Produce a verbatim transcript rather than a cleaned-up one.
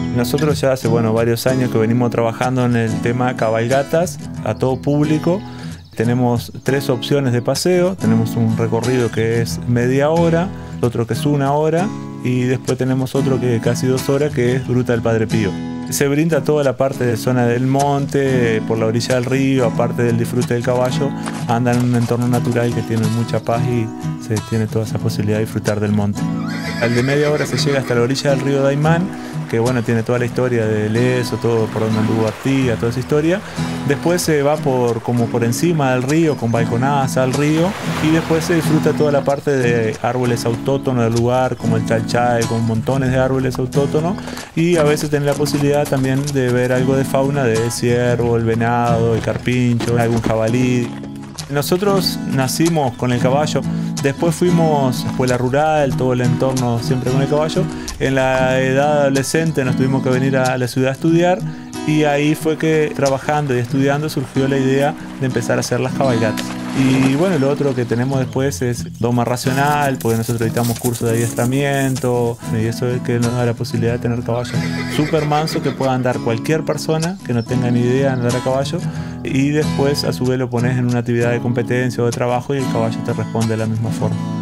Nosotros ya hace bueno, varios años que venimos trabajando en el tema cabalgatas a todo público. Tenemos tres opciones de paseo. Tenemos un recorrido que es media hora, otro que es una hora y después tenemos otro que es casi dos horas, que es Gruta del Padre Pío. Se brinda toda la parte de zona del monte, por la orilla del río, aparte del disfrute del caballo, andan en un entorno natural que tiene mucha paz y se tiene toda esa posibilidad de disfrutar del monte. Al de media hora se llega hasta la orilla del río Daymán, que bueno, tiene toda la historia del eso, todo por donde anduvo Artigas, toda esa historia. Después se va por, como por encima del río, con balconadas al río, y después se disfruta toda la parte de árboles autóctonos del lugar, como el chalchay, con montones de árboles autóctonos, y a veces tener la posibilidad también de ver algo de fauna, de ciervo, el venado, el carpincho, algún jabalí. Nosotros nacimos con el caballo, después fuimos a escuela rural, todo el entorno siempre con el caballo. En la edad adolescente nos tuvimos que venir a la ciudad a estudiar y ahí fue que trabajando y estudiando surgió la idea de empezar a hacer las cabalgatas. Y bueno, lo otro que tenemos después es doma racional, porque nosotros editamos cursos de adiestramiento y eso es que nos da la posibilidad de tener caballos súper mansos que pueda andar cualquier persona que no tenga ni idea de andar a caballo, y después a su vez lo pones en una actividad de competencia o de trabajo y el caballo te responde de la misma forma.